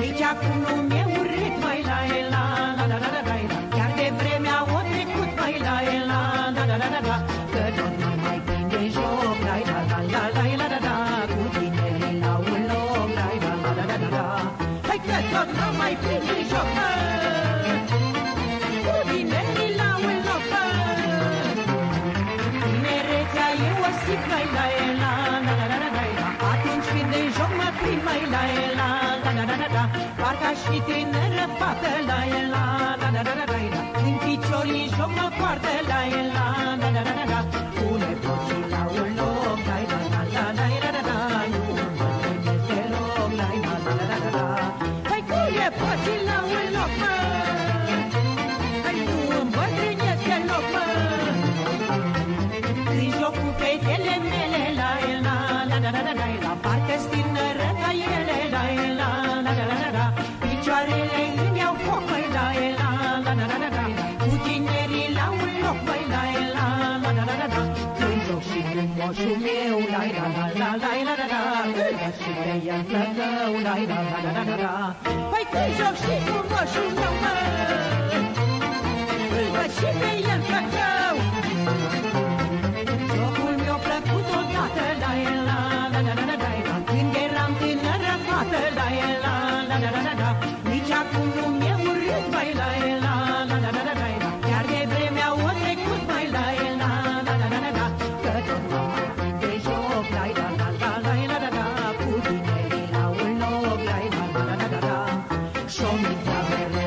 Nici acum nu mi-e urât, mai la la la la la la la. Chiar de vremea o trecut, mai la la la la la la la. Că tot nu mai prinde joc, la la la la la la la la. Cu tinerii la un loc, la la la la la la la. Hai că tot nu mai prinde joc, cu tinerii la un loc. Tinerețea e o sip, mai la la la la la la la. Atunci când în joc mă prind, mai la la la la la la la. Parcă aș fi tânără fată, la la la la la la la. În piciorii joc mă poartă, la la la la la la la. Pune toții la un loc, la la la la la la la la. Nu mă gândesc deloc, la la la la la la. Hai cuie poții la un loc, mă. Hai nu îmbătrânesc deloc, mă. În joc cu fetele mele, la la la la la la la la. Parcă-s tânără ca ele, la la la la la la la. Picioarele îmi iau foc, măi, la la la la la la la. Cu tinerii la un loc, măi, la la la la la la la. Când joc și când moșul meu, la la la la la la la la. Îl văd și pe el flăcău, la la la la la la la. Păi când joc și cu moșul meu, mă, îl văd și pe el flăcău. Jocul mi-a plăcut odată, la la la la la la la. Când eram tânără fată, la la la la la la la. Nici acum nu mi-e urât, mai la la la la la la la. Chiar de vremea o trecut, mai la la la la la la la. Că tot mă mai prinde joc, la la la la la la la la. Cu tinerii la un loc, la la la la la la. Și-o mintea mereu